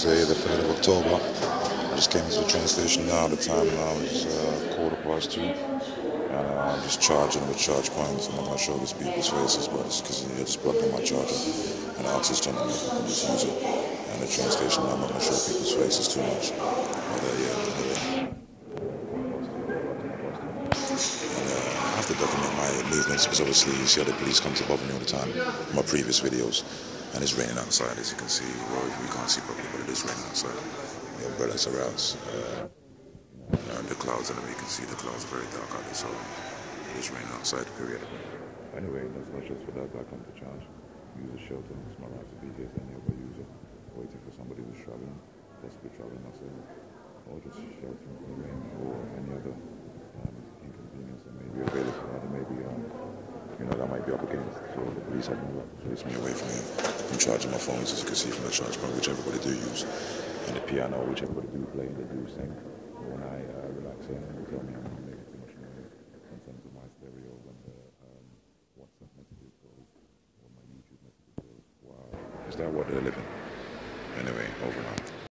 Tuesday, the 3rd of October. I just came into the train station now. The time now is 2:15. And I'm just charging with charge points. I'm not going to show these people's faces, but it's because I just plugged in my charger and I asked this gentleman if I can just use it. And the train station, I'm not going to show people's faces too much. But I have to document my movements because obviously you see how the police come to bother me all the time in my previous videos. And it's raining outside, as you can see. Well, you can't see properly, but it is raining outside. The umbrellas are out. The clouds, and you can see the clouds are very dark out there, so it is raining outside, period. Anyway, that's not just for that. I come to charge. Use a shelter. It's my right to be here as any other user. Waiting for somebody who's traveling, possibly traveling myself, or just sheltering from the rain or any other inconvenience that may be available. There may be, that might be up against. So the police have no right to chase me away from here. I'm charging my phones, as you can see from the charge point, which everybody do use, and the piano, which everybody do play and they do sing. When I relax here, they tell me I'm not making too much noise in terms of my stereo when the WhatsApp messages goes or my YouTube messages goes. Wow, is that what they're living? Anyway, over now.